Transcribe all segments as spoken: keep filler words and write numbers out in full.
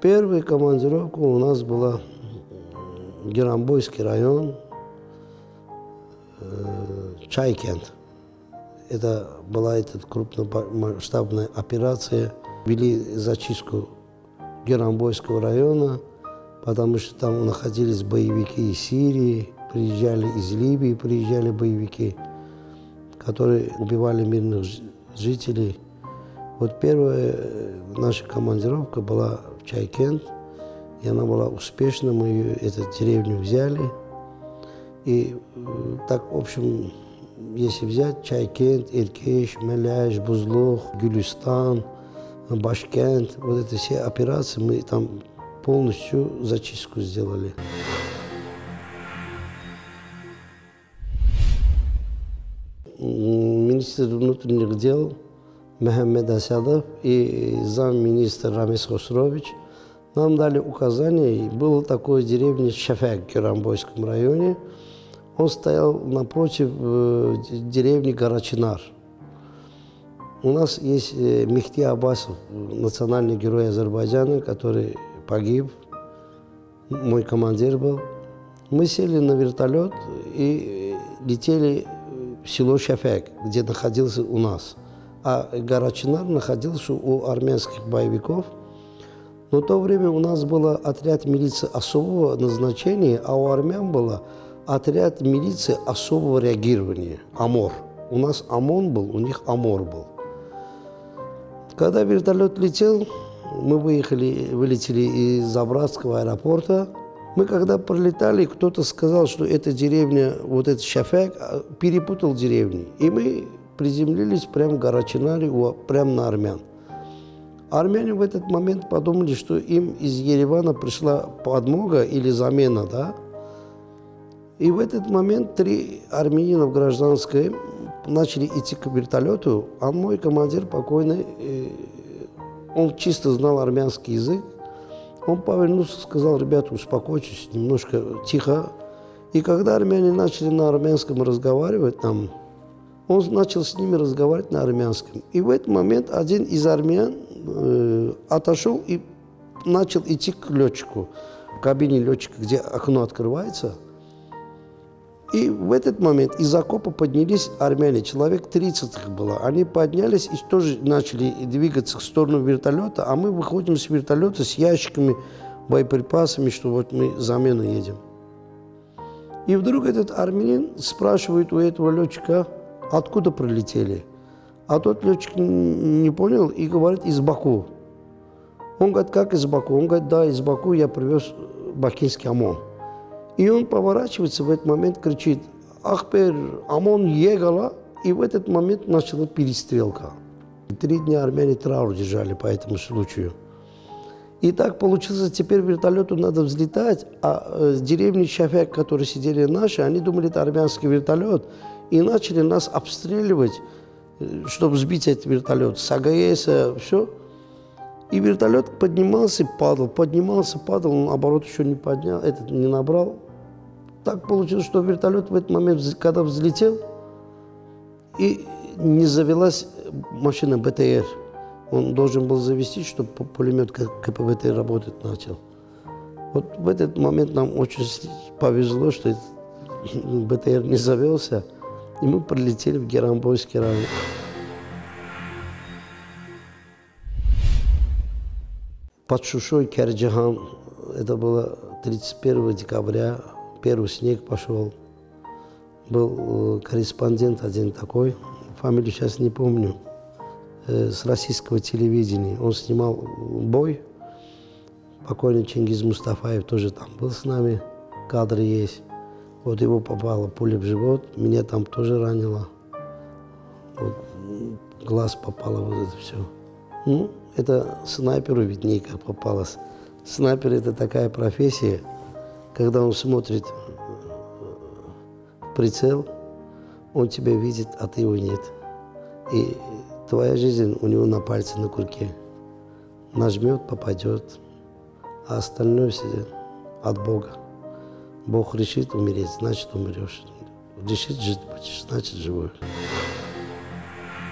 Первая командировка у нас была Герамбойский район, Чайкент. Это была эта крупномасштабная операция. Вели зачистку Герамбойского района, потому что там находились боевики из Сирии, приезжали из Ливии, приезжали боевики, которые убивали мирных жителей. Вот первая наша командировка была в Чайкент, и она была успешна. Мы ее, эту деревню взяли. И так, в общем, если взять Чайкент, Эркеш, Меляш, Бузлух, Гюлистан, Башкент, вот эти все операции, мы там полностью зачистку сделали. Министр внутренних дел Мехмед Асадов и замминистра Рамис Хосрович нам дали указание. Была такая деревня Шафак в Герамбойском районе. Он стоял напротив э, деревни Гарачинар. У нас есть э, Мехти Аббасов, национальный герой Азербайджана, который погиб. Мой командир был. Мы сели на вертолет и летели в село Шафак, где находился у нас. А Гарачинар находился у армянских боевиков. Но в то время у нас был отряд милиции особого назначения, а у армян был отряд милиции особого реагирования, АМОР. У нас ОМОН был, у них АМОР был. Когда вертолет летел, мы выехали, вылетели из Забратского аэропорта. Мы когда пролетали, кто-то сказал, что эта деревня, вот этот Шафак, перепутал деревни. И мы приземлились прямо в Гарачинаре, прямо на армян. Армяне в этот момент подумали, что им из Еревана пришла подмога или замена, да? И в этот момент три армянина в гражданской начали идти к вертолету, а мой командир покойный, он чисто знал армянский язык. Он повернулся и сказал: ребята, успокойтесь, немножко тихо. И когда армяне начали на армянском разговаривать, там, он начал с ними разговаривать на армянском. И в этот момент один из армян э, отошел и начал идти к летчику, в кабине летчика, где окно открывается. И в этот момент из окопа поднялись армяне, человек тридцать их было. Они поднялись и тоже начали двигаться в сторону вертолета, а мы выходим с вертолета с ящиками, боеприпасами, что вот мы замену едем. И вдруг этот армянин спрашивает у этого летчика: откуда прилетели? А тот летчик не понял и говорит: из Баку. Он говорит: как из Баку? Он говорит: да, из Баку я привез бакинский ОМОН. И он поворачивается в этот момент, кричит: Ахпер, ОМОН егала. И в этот момент начала перестрелка. Три дня армяне траур держали по этому случаю. И так получилось, теперь вертолету надо взлетать, а с деревни Шафак, которые сидели наши, они думали, это армянский вертолет, и начали нас обстреливать, чтобы сбить этот вертолет с АГС, все. И вертолет поднимался, падал, поднимался, падал, он, наоборот, еще не поднял, этот не набрал. Так получилось, что вертолет в этот момент, когда взлетел, и не завелась машина БТР. Он должен был завести, чтобы пулемет КПВТ работать начал. Вот в этот момент нам очень повезло, что БТР не завелся, и мы прилетели в Герамбойский район. Под Шушой, Керджихан, это было тридцать первого декабря, первый снег пошел. Был корреспондент один такой, фамилию сейчас не помню, с российского телевидения. Он снимал бой. Покойный Чингиз Мустафаев тоже там был с нами, кадры есть. Вот его попала пуля в живот, меня там тоже ранило. Вот, глаз попало, вот это все. Ну, это снайперу виднее, как попалось. Снайпер – это такая профессия, когда он смотрит в прицел, он тебя видит, а ты его нет. И твоя жизнь у него на пальце, на курке. Нажмет, попадет, а остальное все от Бога. Бог решит умереть, значит умрешь. Решит жить будешь, значит живой.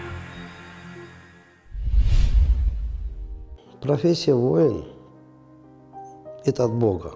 Профессия воин это от Бога.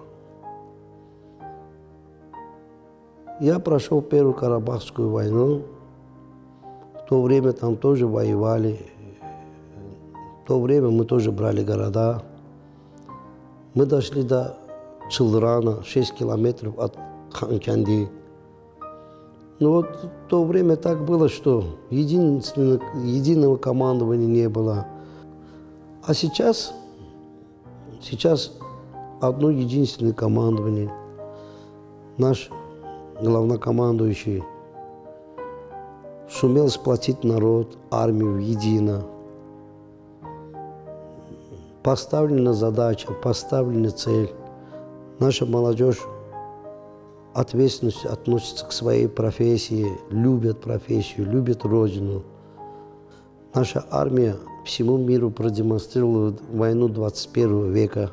Я прошел Первую Карабахскую войну. В то время там тоже воевали. В то время мы тоже брали города. Мы дошли до Чылдырана, шесть километров от Ханканди. Но вот в то время так было, что единственного, единого командования не было. А сейчас, сейчас одно единственное командование. Наш главнокомандующий сумел сплотить народ, армию едино. Поставлена задача, поставлена цель. Наша молодежь ответственно относится к своей профессии, любит профессию, любит Родину. Наша армия всему миру продемонстрировала войну двадцать первого века.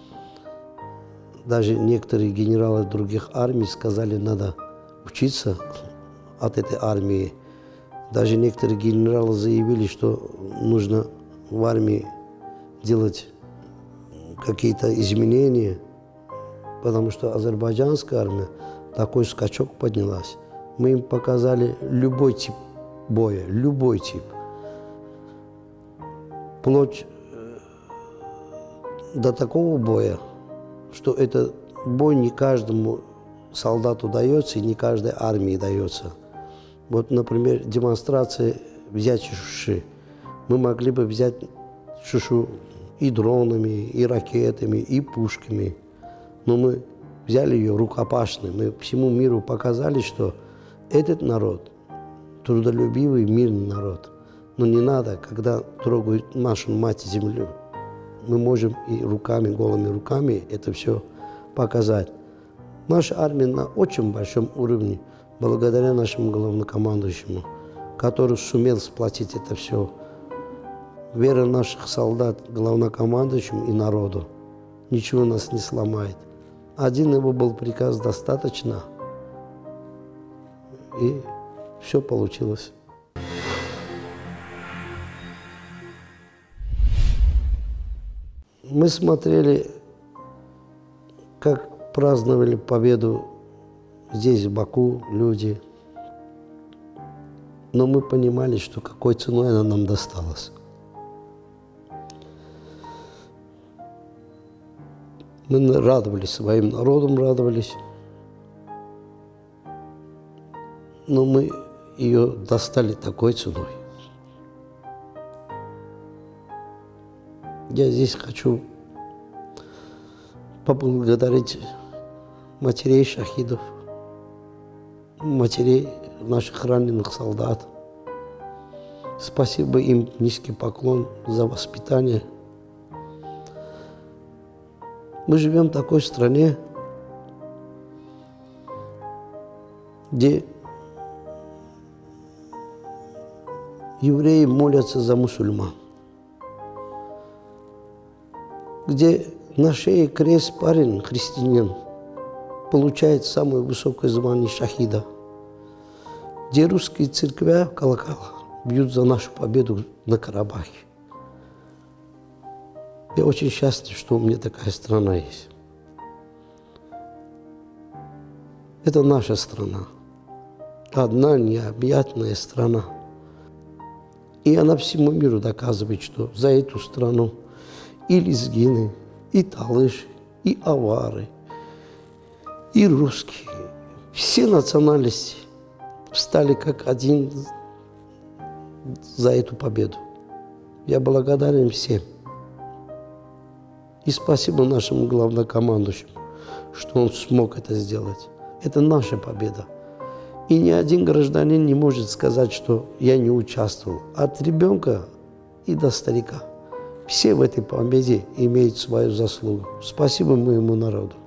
Даже некоторые генералы других армий сказали, надо учиться от этой армии. Даже некоторые генералы заявили, что нужно в армии делать какие-то изменения, потому что азербайджанская армия такой скачок поднялась. Мы им показали любой тип боя, любой тип. Вплоть до такого боя, что этот бой не каждому солдату дается и не каждой армии дается. Вот, например, демонстрация взять Шуши. Мы могли бы взять Шушу и дронами, и ракетами, и пушками. Но мы взяли ее рукопашной. Мы всему миру показали, что этот народ трудолюбивый, мирный народ. Но не надо, когда трогают нашу мать-землю. Мы можем и руками, голыми руками это все показать. Наша армия на очень большом уровне, благодаря нашему главнокомандующему, который сумел сплотить это все. Вера наших солдат главнокомандующему и народу ничего нас не сломает. Один его был приказ достаточно, и все получилось. Мы смотрели, как праздновали победу здесь, в Баку, люди. Но мы понимали, что какой ценой она нам досталась. Мы радовались, своим народом радовались. Но мы ее достали такой ценой. Я здесь хочу поблагодарить матерей шахидов, матерей наших раненых солдат. Спасибо им, низкий поклон за воспитание. Мы живем в такой стране, где евреи молятся за мусульман, где на шее крест парень, христианин, получает самое высокое звание шахида, где русские церкви колокола бьют за нашу победу на Карабахе. Я очень счастлив, что у меня такая страна есть. Это наша страна. Одна необъятная страна. И она всему миру доказывает, что за эту страну и лезгины, и талыши, и авары, и русские, все национальности встали как один за эту победу. Я благодарен всем. И спасибо нашему главнокомандующему, что он смог это сделать. Это наша победа. И ни один гражданин не может сказать, что я не участвовал. От ребенка и до старика. Все в этой победе имеют свою заслугу. Спасибо моему народу.